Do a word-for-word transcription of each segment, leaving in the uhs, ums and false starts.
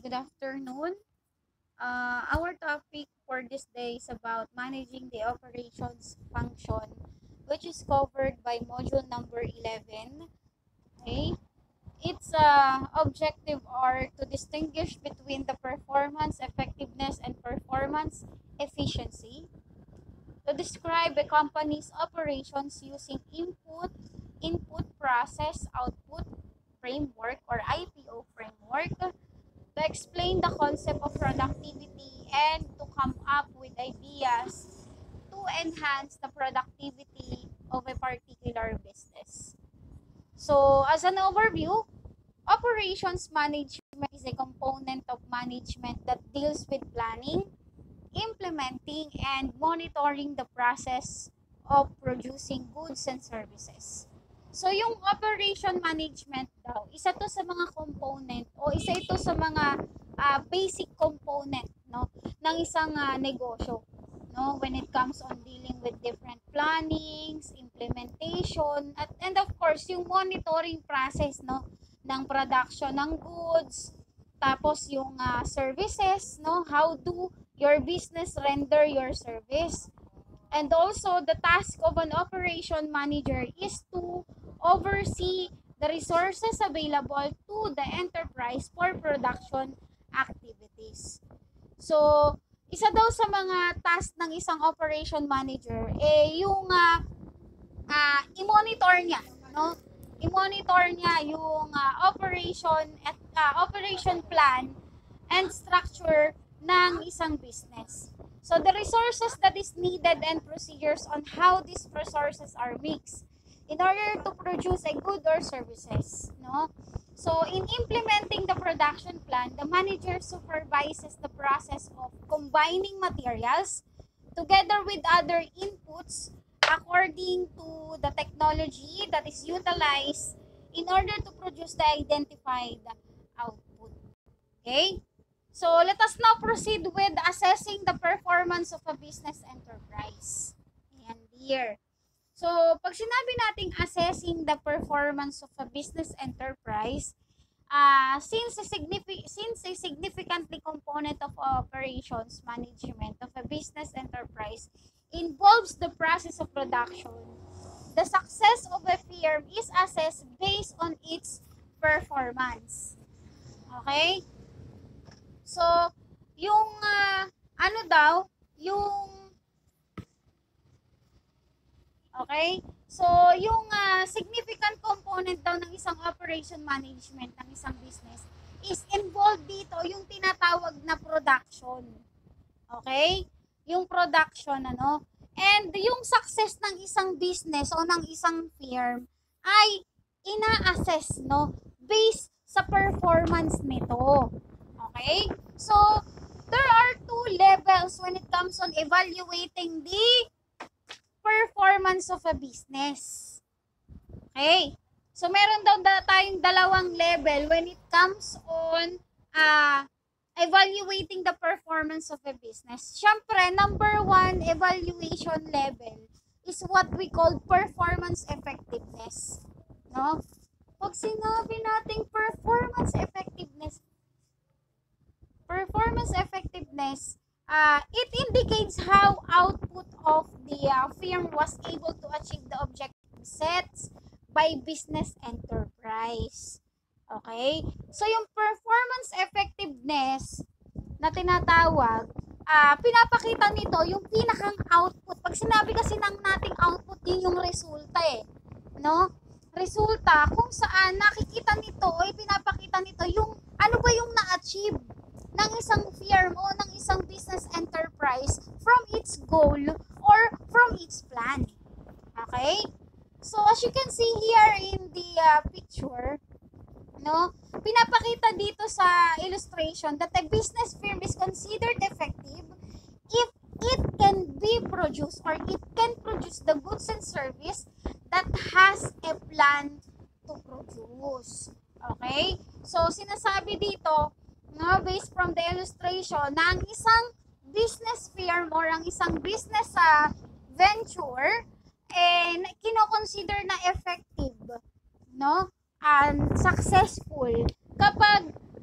good afternoon. Uh, our topic for this day is about managing the operations function, which is covered by module number eleven. Okay, its uh, objective are to distinguish between the performance effectiveness and performance efficiency, to describe a company's operations using input, input process, output framework or I P O framework, to explain the concept of productivity and to come up with ideas to enhance the productivity of a particular business. So, as an overview, operations management is a component of management that deals with planning, implementing, and monitoring the process of producing goods and services. So, yung operation management daw, isa to sa mga component o isa ito sa mga uh, basic component, no, ng isang uh, negosyo, no, when it comes on dealing with different plannings, implementation, at and of course, yung monitoring process, no, ng production ng goods, tapos yung uh, services, no, how do your business render your service. And also, the task of an operation manager is to oversee the resources available to the enterprise for production activities. So, isa daw sa mga task ng isang operation manager, eh, yung uh, uh, i-monitor niya, no? I-monitor niya yung uh, operation at uh, operation plan and structure ng isang business. So, the resources that is needed and procedures on how these resources are mixed in order to produce a good or services, no? So, in implementing the production plan, the manager supervises the process of combining materials together with other inputs according to the technology that is utilized in order to produce the identified output. Okay? So, let us now proceed with assessing the performance of a business enterprise. Ayan, here. So, pag sinabi nating assessing the performance of a business enterprise, uh, since, a signifi- since a significantly component of operations management of a business enterprise involves the process of production, the success of a firm is assessed based on its performance. Okay? So, yung uh, ano daw, yung okay? So, yung uh, significant component daw ng isang operation management ng isang business is involved dito yung tinatawag na production. Okay? Yung production, ano? And yung success ng isang business o ng isang firm ay ina-assess, no? Based sa performance nito. Okay? So, there are two levels when it comes on evaluating the performance of a business. Okay? So, meron daw da tayong dalawang level when it comes on uh, evaluating the performance of a business. Siyempre, number one evaluation level is what we call performance effectiveness. No? Pag sinabi nating performance effectiveness, performance effectiveness, uh, it indicates how output of the uh, firm was able to achieve the objective sets by business enterprise. Okay? So, yung performance effectiveness na tinatawag, uh, pinapakita nito yung pinakang output. Pag sinabi kasi ng nating output, yun yung resulta eh. No? Resulta kung saan nakikita nito o pinapakita nito yung ano ba yung na-achieve ng isang firm o ng isang business enterprise from its goal or from its plan. Okay? So, as you can see here in the uh, picture, no, pinapakita dito sa illustration that a business firm is considered effective if it can be produced or it can produce the goods and service that has a plan to produce. Okay? So, sinasabi dito, no, based from the illustration, na ang isang business firm or ang isang business uh, venture, eh, kino-consider na effective, no, and successful kapag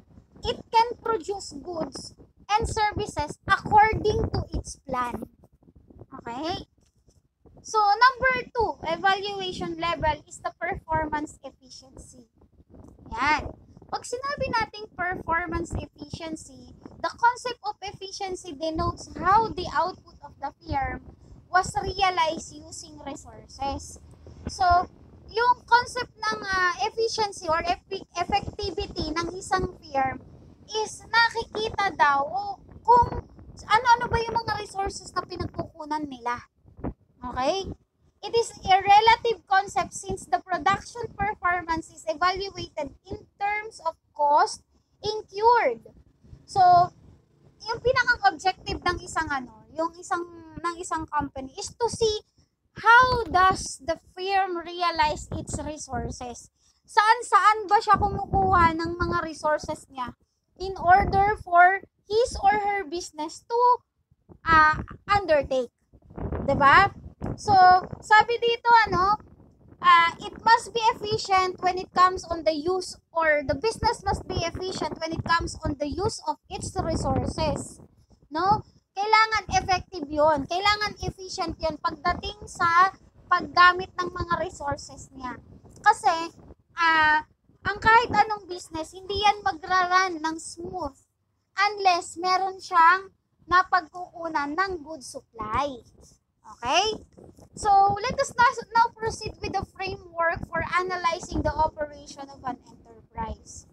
it can produce goods and services according to its plan. Okay? So, number two, evaluation level is the performance efficiency. Yan. Pag sinabi nating performance efficiency, the concept of efficiency denotes how the output of the firm was realized using resources. So, yung concept ng uh, efficiency or eff- effectivity ng isang firm is nakikita daw kung ano-ano ba yung mga resources na pinagkukunan nila. Okay? It is a relative concept since the production performance is evaluated in terms of cost incurred. So, yung pinakang objective ng isang ano, yung isang ng isang company is to see how does the firm realize its resources. Saan-saan ba siya kumukuha ng mga resources niya in order for his or her business to uh, undertake. 'Di ba? So, sabi dito ano, uh, it must be efficient when it comes on the use, or the business must be efficient when it comes on the use of its resources. No? Kailangan effective 'yon. Kailangan efficient 'yon pagdating sa paggamit ng mga resources niya. Kasi uh, ang kahit anong business, hindi yan magra-run ng smooth unless meron siyang napagkukunan ng good supply. Okay? So, let us now proceed with the framework for analyzing the operation of an enterprise.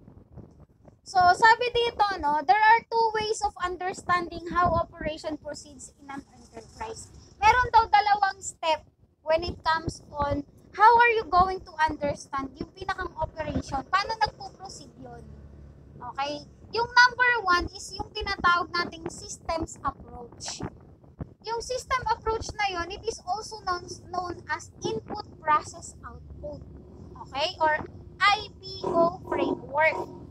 So, sabi dito, no, there are two ways of understanding how operation proceeds in an enterprise. Meron daw dalawang step when it comes on how are you going to understand yung pinakang operation. Paano nagpo-proceed yun? Okay? Yung number one is yung tinatawag nating systems approach. Yung system approach na yon, it is also known, known as input, process, output. Okay? Or I P O framework.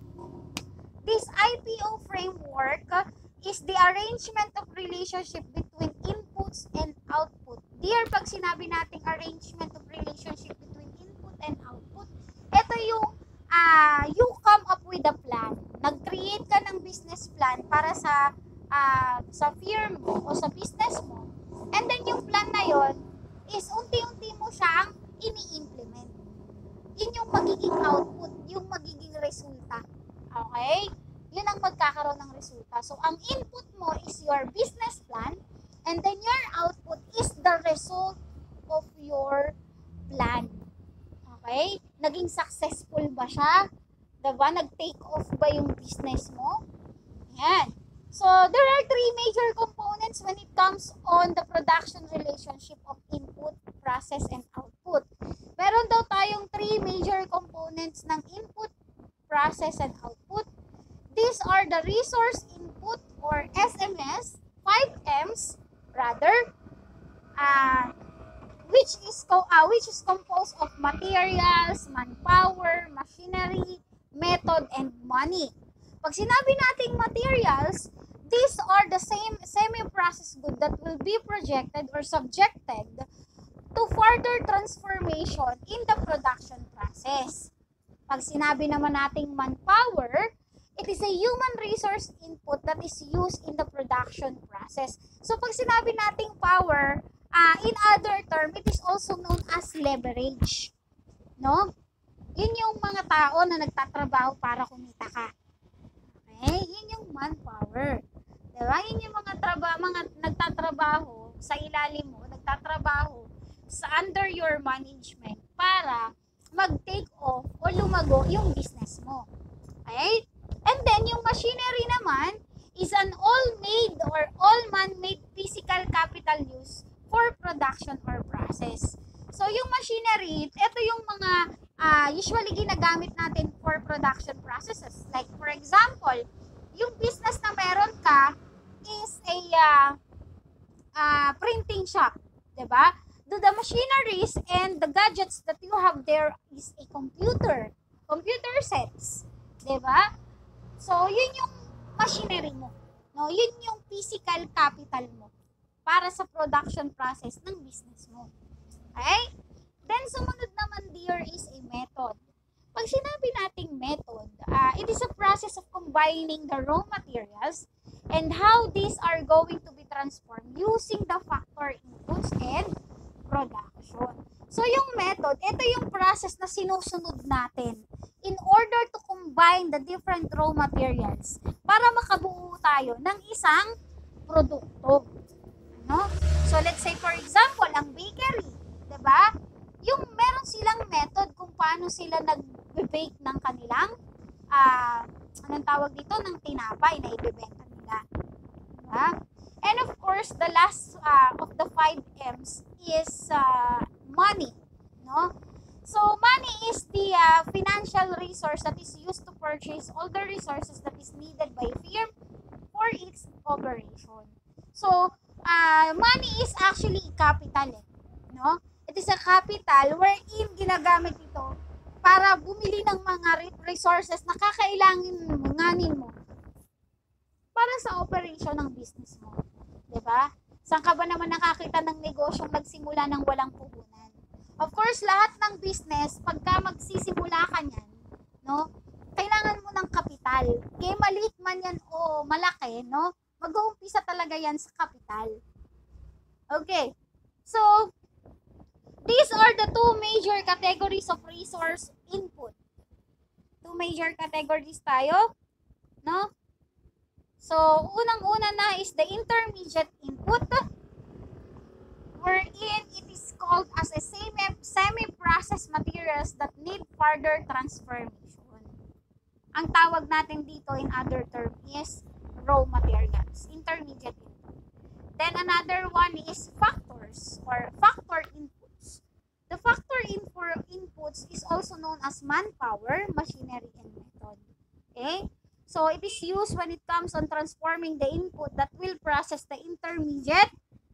This I P O framework is the arrangement of relationship between inputs and output. Dear, pag sinabi nating arrangement of relationship between input and output, ito yung uh, you come up with a plan. Nag-create ka ng business plan para sa Uh, sa firm mo o sa business mo, and then yung plan na yon is unti-unti mo siyang ini-implement. Yun yung magiging output, yung magiging resulta. Okay? Yun ang magkakaroon ng resulta. So, ang input mo is your business plan, and then your output is the result of your plan. Okay? Naging successful ba siya? Diba? Nag-take off ba yung business mo? Yan. So, there are three major components when it comes on the production relationship of input, process, and output. Meron daw tayong three major components ng input, process, and output. These are the resource input or S M S, five M's rather, uh, which is co- uh, which is composed of materials, manpower, machinery, method, and money. Pag sinabi nating materials, these are the same semi-processed good that will be projected or subjected to further transformation in the production process. Pag sinabi naman nating manpower, it is a human resource input that is used in the production process. So pag sinabi nating power, uh, in other term, it is also known as leverage. No? Yun yung mga tao na nagtatrabaho para kumita ka. Okay? Yun yung manpower. Diba? Yun yung mga, traba, mga nagtatrabaho sa ilalim mo, nagtatrabaho sa under your management para mag-take off o lumago yung business mo. Okay? And then, yung machinery naman is an all-made or all-man-made physical capital use for production or process. So, yung machinery, ito yung mga uh, usually ginagamit natin for production processes. Like, for example, yung business na meron ka is a uh, uh, printing shop. Diba? The, the machineries and the gadgets that you have there is a computer. Computer sets. Diba? So, yun yung machinery mo. No? Yun yung physical capital mo para sa production process ng business mo. Okay? Then, sumunod naman there is a method. Pag sinabi nating method, uh, it is a process of combining the raw materials and how these are going to be transformed using the factor inputs and production. So yung method, ito yung process na sinusunod natin in order to combine the different raw materials para makabuo tayo ng isang produkto. No? So let's say for example, ang bakery, 'di ba? Yung meron silang method kung paano sila nag-bake ng kanilang uh, anong tawag dito, ng tinapay na ibebenta nila. Diba? And of course, the last uh, of the five M's is uh, money, no? So money is the uh, financial resource that is used to purchase all the resources that is needed by a firm for its operation. So uh, money is actually capital, eh, no? It is a capital wherein ginagamit ito para bumili ng mga resources na kakailangan mo, nganin mo para sa operation ng business mo. Diba? Saan ka ba naman nakakita ng negosyong nagsimula ng walang puhunan? Of course, lahat ng business, pagka magsisimula ka niyan, no, kailangan mo ng kapital. Kaya maliit man yan o malaki, no, mag-uumpisa talaga yan sa kapital. Okay. So, these are the two major categories of resource input. Two major categories tayo, no? So, unang-una na is the intermediate input, wherein it is called as a semi, semi-processed materials that need further transformation. Ang tawag natin dito in other term is raw materials, intermediate input. Then another one is factors or factor inputs. The factor inputs is also known as manpower, machinery, and method. Okay? So, it is used when it comes on transforming the input that will process the intermediate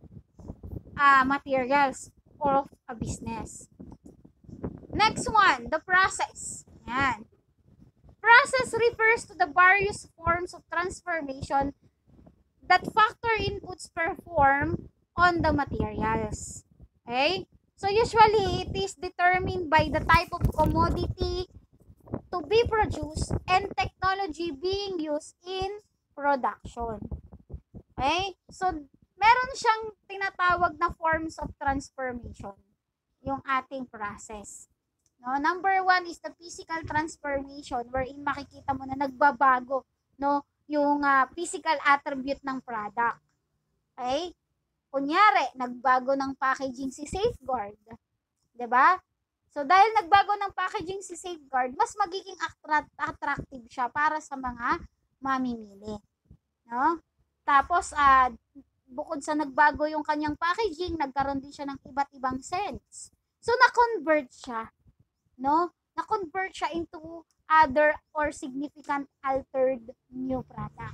uh, materials of a business. Next one, the process. Yan. Process refers to the various forms of transformation that factor inputs perform on the materials. Okay? So, usually, it is determined by the type of commodity to be produced and technology being used in production. Okay? So, meron siyang tinatawag na forms of transformation, yung ating process. No? Number one is the physical transformation wherein makikita mo na nagbabago, no, yung uh, physical attribute ng product. Okay? Kunyari, nagbago ng packaging si Safeguard. 'Di ba? So, dahil nagbago ng packaging si Safeguard, mas magiging attract, attractive siya para sa mga mamimili. No? Tapos, uh, bukod sa nagbago yung kanyang packaging, nagkaroon din siya ng iba't ibang scents. So, na-convert siya. No? Na-convert siya into other or significant altered new product.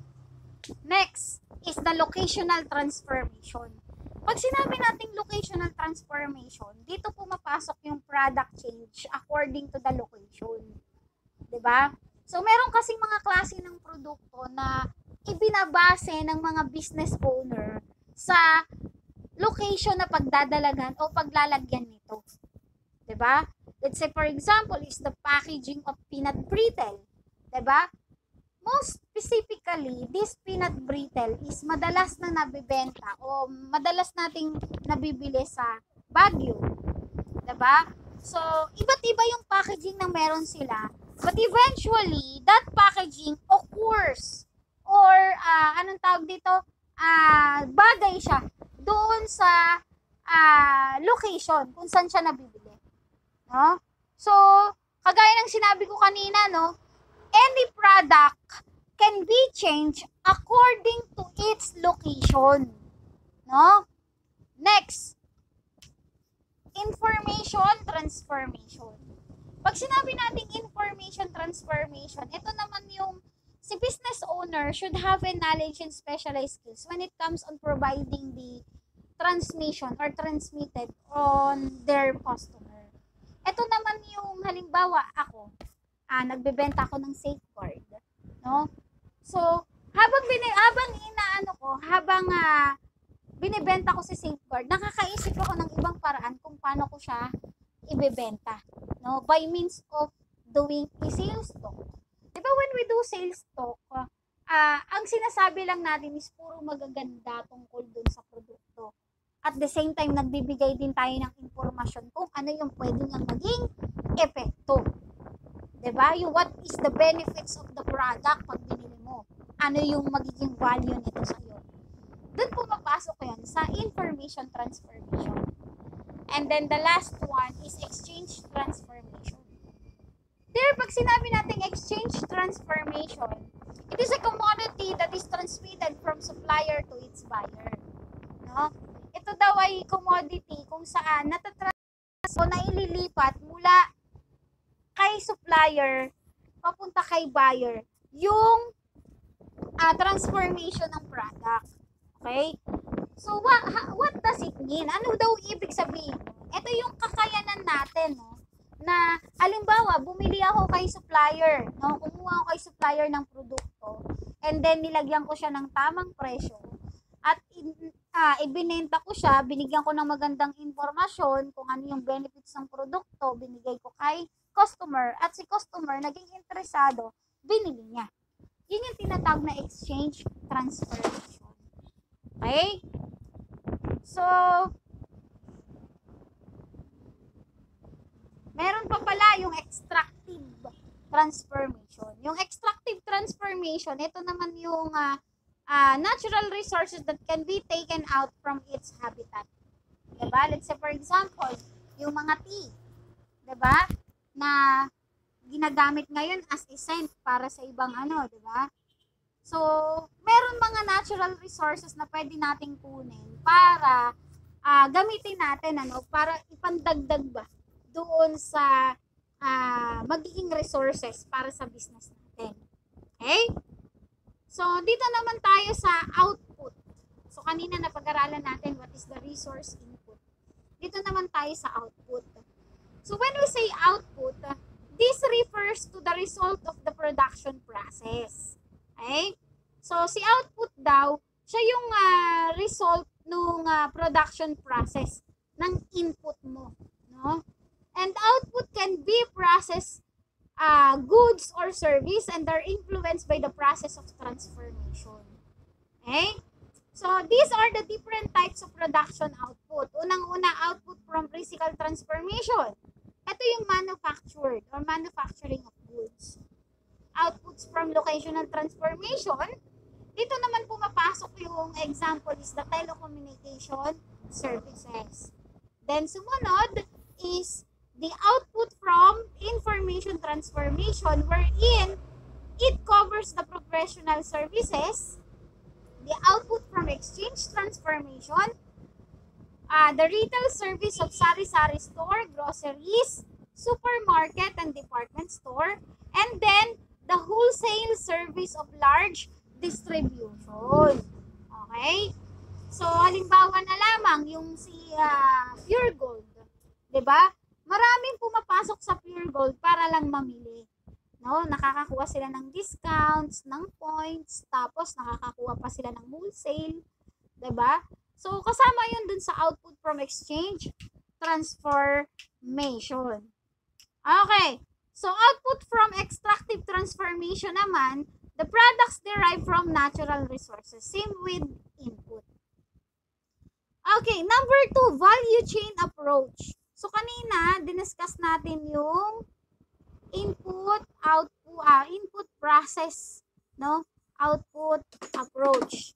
Next is the locational transformation. Pag sinabi nating locational transformation, dito pumapasok yung product change according to the location. 'Di ba? So, meron kasing mga klase ng produkto na ibinabase ng mga business owner sa location na pagdadalagan o paglalagyan nito. 'Di ba? Let's say for example is the packaging of peanut brittle. 'Di ba? Most specifically, this peanut brittle is madalas na nabibenta o madalas nating nabibili sa Baguio. 'Di ba? So, iba't iba yung packaging na meron sila. But eventually, that packaging occurs or uh, anong tawag dito? Uh, bagay siya doon sa uh, location kung saan siya nabibili. No? So, kagaya ng sinabi ko kanina, no? Any product can be changed according to its location. No? Next, information transformation. Pag sinabi nating information transformation, ito naman yung si business owner should have a knowledge and specialized skills when it comes on providing the transmission or transmitted on their customer. Ito naman yung halimbawa ako, ah, nagbebenta ako ng Safeguard, no? So, habang bini habang inaano ko, habang ah, binebenta ko si Safeguard, nakakaisip ako ng ibang paraan kung paano ko siya ibebenta, no? By means of doing a sales talk. Diba when we do sales talk, uh, uh, ang sinasabi lang natin is puro magaganda tungkol dun sa produkto. At the same time, nagbibigay din tayo ng impormasyon kung ano yung pwede niyang maging epekto. Diba? Yung what is the benefits of the product pag binili mo. Ano yung magiging value nito sa'yo. Doon pumapasok yan sa information transformation. And then the last one is exchange transformation. There, pag sinabi natin exchange transformation, it is a commodity that is transmitted from supplier to its buyer. No? Ito daw ay commodity kung saan natatransfer o naililipat mula kay supplier papunta kay buyer yung uh, transformation ng product. Okay? So, what, what does it mean? Ano daw ibig sabihin? Ito yung kakayanan natin, no? Na, halimbawa, bumili ako kay supplier, no? Kumuha ako kay supplier ng produkto, and then nilagyan ko siya ng tamang presyo, at in, uh, ibinenta ko siya, binigyan ko ng magandang impormasyon kung ano yung benefits ng produkto, binigay ko kay customer, at si customer naging interesado, binili niya. Yun yung tinatawag na exchange transformation. Okay? So, meron pa pala yung extractive transformation. Yung extractive transformation, ito naman yung uh, uh, natural resources that can be taken out from its habitat. Diba? Let's say for example, yung mga tea. Diba? Na ginagamit ngayon as a scent para sa ibang ano, diba? So, meron mga natural resources na pwede nating kunin para uh, gamitin natin, ano, para ipandagdag ba doon sa uh, magiging resources para sa business natin. Okay? So, dito naman tayo sa output. So, kanina napag-aralan natin what is the resource input. Dito naman tayo sa output. So, when we say output, uh, this refers to the result of the production process. Okay? So, si output daw, siya yung uh, result ng uh, production process ng input mo. No? And output can be process uh, goods or service and are influenced by the process of transformation. Okay? So, these are the different types of production output. Unang-una, output from physical transformation. Ito yung manufactured or manufacturing of goods. Outputs from locational transformation, dito naman pumapasok yung example is the telecommunication services. Then sumunod is the output from information transformation wherein it covers the professional services, the output from exchange transformation, uh, the retail service of sari-sari store, groceries, supermarket and department store, and then the wholesale service of large distribution. Okay? So, halimbawa na lamang yung si uh, Pure Gold. 'Di ba? Maraming pumapasok sa Pure Gold para lang mamili. No, nakakakuha sila ng discounts, ng points, tapos nakakakuha pa sila ng wholesale, 'di ba? So, kasama 'yun dun sa output from exchange transformation. Okay. So, output from extractive transformation naman, the products derived from natural resources. Same with input. Okay, number two, value chain approach. So, kanina, diniscuss natin yung input, output, uh, input process, no? Output approach.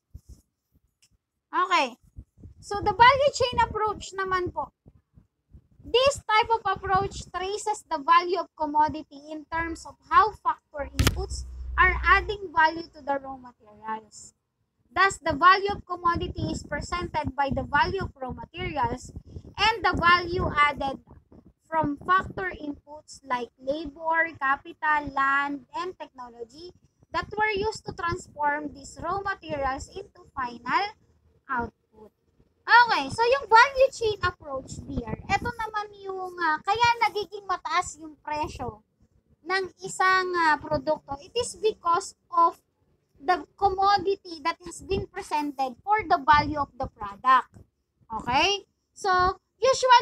Okay. So, the value chain approach naman po. This type of approach traces the value of commodity in terms of how factor inputs are adding value to the raw materials. Thus, the value of commodity is presented by the value of raw materials and the value added from factor inputs like labor, capital, land, and technology that were used to transform these raw materials into final output. Okay, so yung value chain approach there, ito naman yung uh, kaya nagiging mataas yung presyo ng isang uh, produkto. It is because of the commodity that has been presented for the value of the product. Okay? So, usually,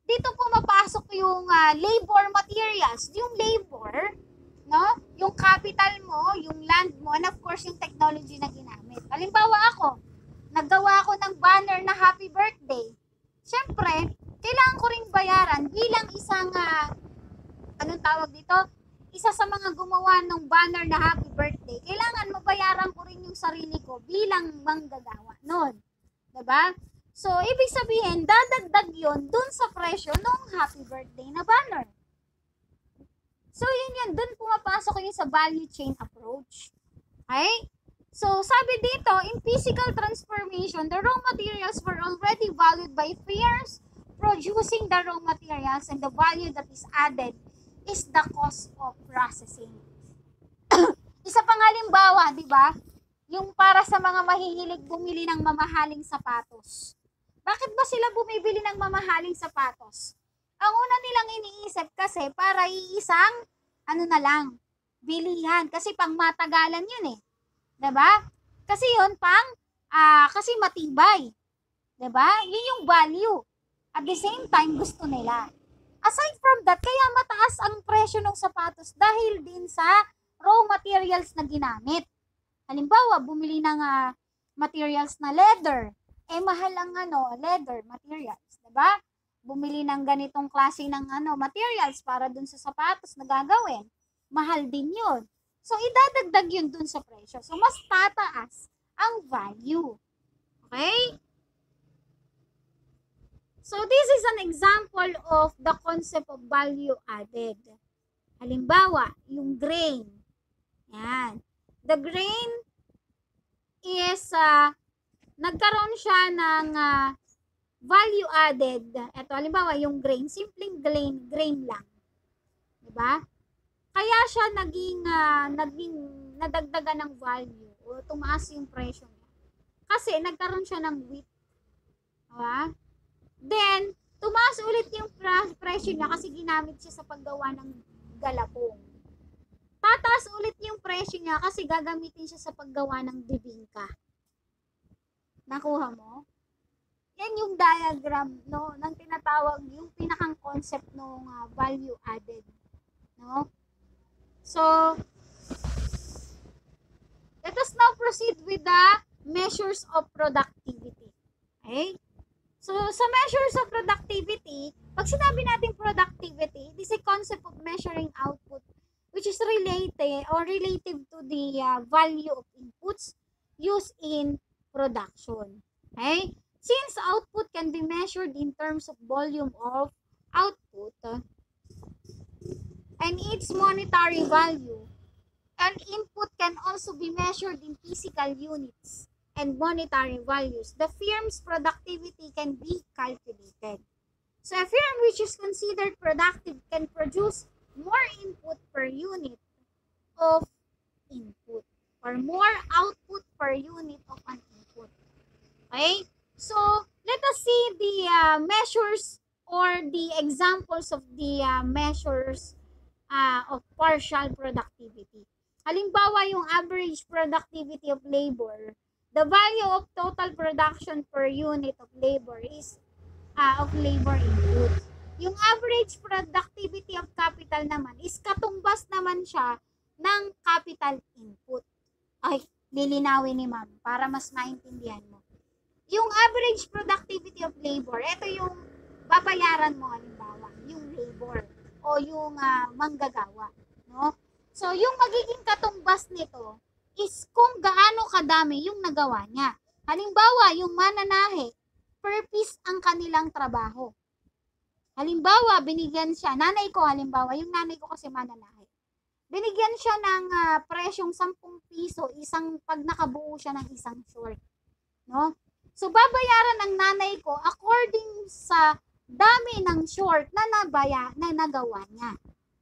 dito pumapasok yung uh, labor materials. Yung labor, no? Yung capital mo, yung land mo, and of course yung technology na ginamit. Halimbawa ako, naggawa ako ng banner na happy birthday. Siyempre, kailangan ko ring bayaran bilang isang, uh, anong tawag dito? Isa sa mga gumawa ng banner na happy birthday. Kailangan mabayaran ko rin yung sarili ko bilang manggagawa nun. Diba? So, ibig sabihin, dadagdag yun dun sa presyo ng happy birthday na banner. So, yun yun. Dun pumapasok yun sa value chain approach. Okay? So, sabi dito, in physical transformation, the raw materials were already valued by firms producing the raw materials, and the value that is added is the cost of processing. Isa pang halimbawa, di ba? Yung para sa mga mahihilig bumili ng mamahaling sapatos. Bakit ba sila bumibili ng mamahaling sapatos? Ang una nilang iniisip kasi para iisang, ano na lang, bilihan. Kasi pang matagalan yun eh. Diba? Kasi yun pang, uh, kasi matibay. Diba? Yun yung value. At the same time, gusto nila. Aside from that, kaya mataas ang presyo ng sapatos dahil din sa raw materials na ginamit. Halimbawa, bumili ng uh, materials na leather. Eh, mahal ang ano, leather materials. Diba? Bumili ng ganitong klase ng ano, materials para dun sa sapatos na gagawin. Mahal din yun. So, idadagdag yun dun sa presyo. So, mas tataas ang value. Okay? So, this is an example of the concept of value added. Halimbawa, yung grain. Yan. The grain is, uh, nagkaroon siya ng uh, value added. Ito, halimbawa, yung grain, simpleng grain, grain lang. Diba? Kaya siya naging, uh, naging, nadagdagan ng value o tumaas yung presyo niya. Kasi, nagkaroon siya ng wheat. Diba? Then, tumaas ulit yung presyo niya kasi ginamit siya sa paggawa ng galapong. Tataas ulit yung presyo niya kasi gagamitin siya sa paggawa ng bibingka. Nakuha mo? Yan yung diagram, no, ng tinatawag, yung pinakang concept ng uh, value added. No? So, let us now proceed with the measures of productivity. Okay? So, sa measures of productivity, pag sinabi natin productivity, it is a concept of measuring output which is related or relative to the uh, value of inputs used in production. Okay? Since output can be measured in terms of volume of output uh, and its monetary value, and input can also be measured in physical units and monetary values, the firm's productivity can be calculated. So a firm which is considered productive can produce more input per unit of input or more output per unit of an input. Okay? So let us see the uh, measures or the examples of the uh, measures uh, of partial productivity. Halimbawa, yung average productivity of labor. The value of total production per unit of labor is uh, of labor input. Yung average productivity of capital naman is katumbas naman siya ng capital input. Ay, lilinawin ni ma'am para mas maintindihan mo. Yung average productivity of labor, ito yung babayaran mo halimbawa, yung labor o yung uh, manggagawa, no? So, yung magiging katumbas nito is kung gaano kadami yung nagawa niya. Halimbawa, yung mananahe, per piece ang kanilang trabaho. Halimbawa, binigyan siya, nanay ko halimbawa, yung nanay ko kasi mananahe. Binigyan siya ng uh, presyong sampung piso, isang pag nakabuo siya ng isang short. No? So, babayaran ng nanay ko according sa dami ng short na, nabaya, na nagawa niya.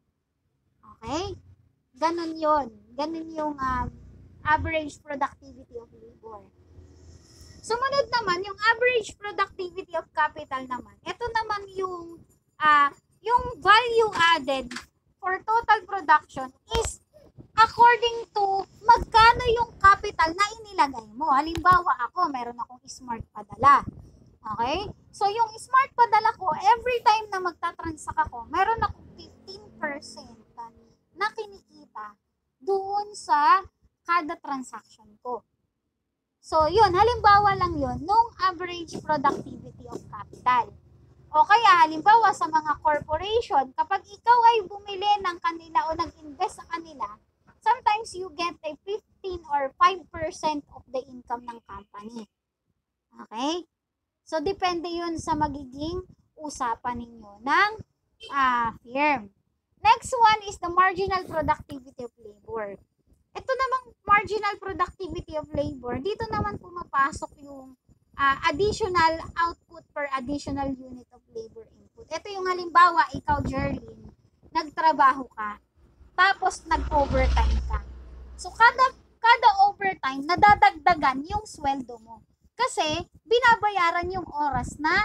Okay? Ganon yon. Ganon yung uh, average productivity of labor. Sumunod naman, yung average productivity of capital naman. Ito naman yung uh, yung value added for total production is according to magkano yung capital na inilagay mo. Halimbawa ako, meron akong smart padala. Okay? So, yung smart padala ko, every time na magta-transact ako, meron akong fifteen percent na kinikita doon sa kada transaction ko. So, yun, halimbawa lang yun, nung average productivity of capital. O kaya, halimbawa sa mga corporation, kapag ikaw ay bumili ng kanila o nag-invest sa kanila, sometimes you get a fifteen or five percent of the income ng company. Okay? So, depende yun sa magiging usapan ninyo ng uh, firm. Next one is the marginal productivity of labor. Ito namang marginal productivity of labor, dito naman pumapasok yung uh, additional output per additional unit of labor input. Ito yung halimbawa, ikaw, Jerlyn, nagtrabaho ka, tapos nag-overtime ka. So, kada, kada overtime, nadadagdagan yung sweldo mo. Kasi, binabayaran yung oras na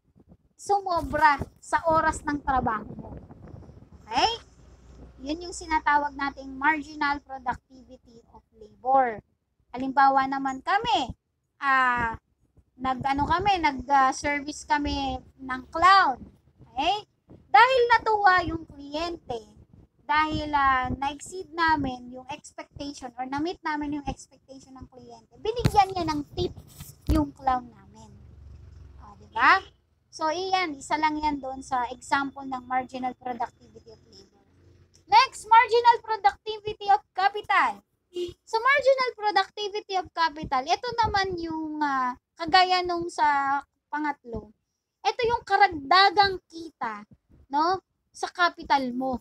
sumobra sa oras ng trabaho mo. Okay? Yun yung sinatawag nating marginal productivity of labor. Halimbawa naman kami, ah, uh, nag-ano kami, nag-service uh, kami ng cloud. Okay? Dahil natuwa yung kliyente, dahil uh, na-exceed namin yung expectation or na-meet namin yung expectation ng kliyente, binigyan niya ng tip yung cloud namin. O, diba? So, iyan, isa lang yan doon sa example ng marginal productivity of labor. Next, marginal productivity of capital. So, marginal productivity of capital, ito naman yung uh, kagaya nung sa pangatlo. Ito yung karagdagang kita, no, sa capital mo.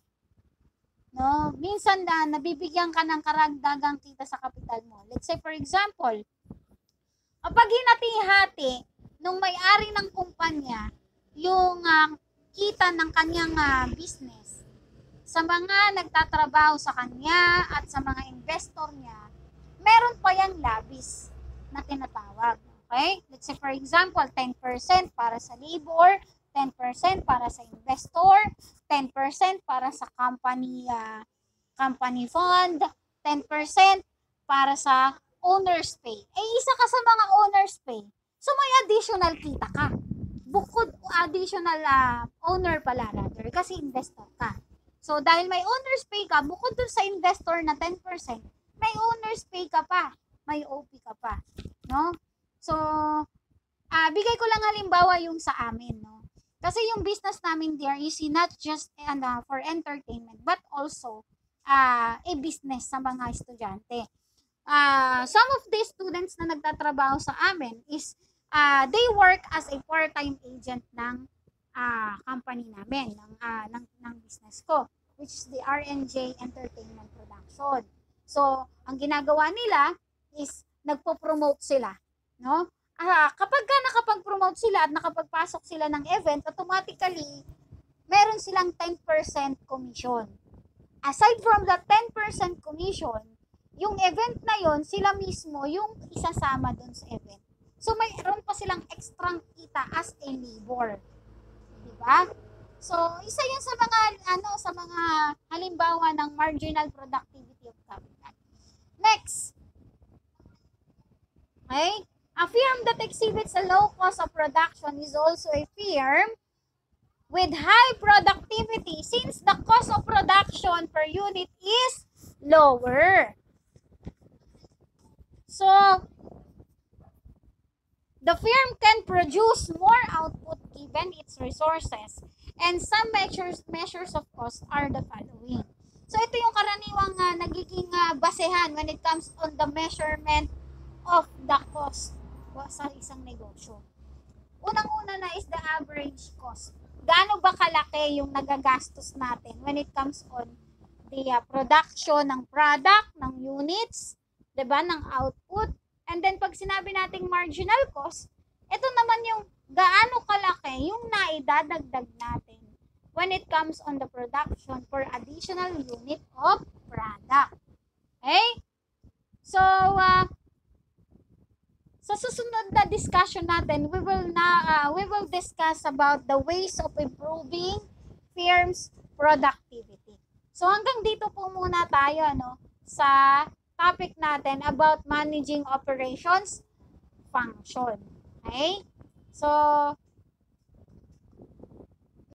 No, minsan na nabibigyan ka ng karagdagang kita sa capital mo. Let's say for example, kapag hinati-hati nung may-ari ng kumpanya yung uh, kita ng kanyang uh, business sa mga nagtatrabaho sa kanya at sa mga investor niya, meron pa yang labis na tinatawag. Okay? Let's say for example, ten percent para sa labor, ten percent para sa investor, ten percent para sa company uh, company fund, ten percent para sa owner's pay. Eh, isa ka sa mga owner's pay. So, may additional kita ka. Bukod additional uh, owner pala rather kasi investor ka. So, dahil may owner's pay ka, bukod dun sa investor na ten percent, may owner's pay ka pa. May O P ka pa. No? So, uh, bigay ko lang halimbawa yung sa amin. No? Kasi yung business namin there is not just uh, for entertainment, but also uh, a business sa mga estudyante. Uh, some of the students na nagtatrabaho sa amin is, uh, they work as a part-time agent ng Uh, company namin, ng, uh, ng, ng business ko, which is the R N J Entertainment Production. So, ang ginagawa nila is nagpo-promote sila. No? Uh, kapag ka nakapag-promote sila at nakapagpasok sila ng event, automatically, meron silang ten percent commission. Aside from the ten percent commission, yung event na yon sila mismo yung isasama dun sa event. So, mayroon pa silang extra kita as a labor. Diba? So, isa yun sa mga ano sa mga halimbawa ng marginal productivity of capital. Next. Okay? A firm that exhibits a low cost of production is also a firm with high productivity since the cost of production per unit is lower. So, the firm can produce more output given its resources, and some measures measures of cost are the following. So, ito yung karaniwang uh, nagiging uh, basehan when it comes on the measurement of the cost sa isang negosyo. Unang-una na is the average cost. Gaano ba kalaki yung nagagastos natin when it comes on the uh, production ng product, ng units, diba, ng output. And then, pag sinabi nating marginal cost, ito naman yung gaano kalaki yung naidadagdag natin when it comes on the production for additional unit of product. Okay? So, uh, sa susunod na discussion natin, we will na uh, we will discuss about the ways of improving firms' productivity. So, hanggang dito po muna tayo, no, sa topic natin about managing operations function. Okay? So,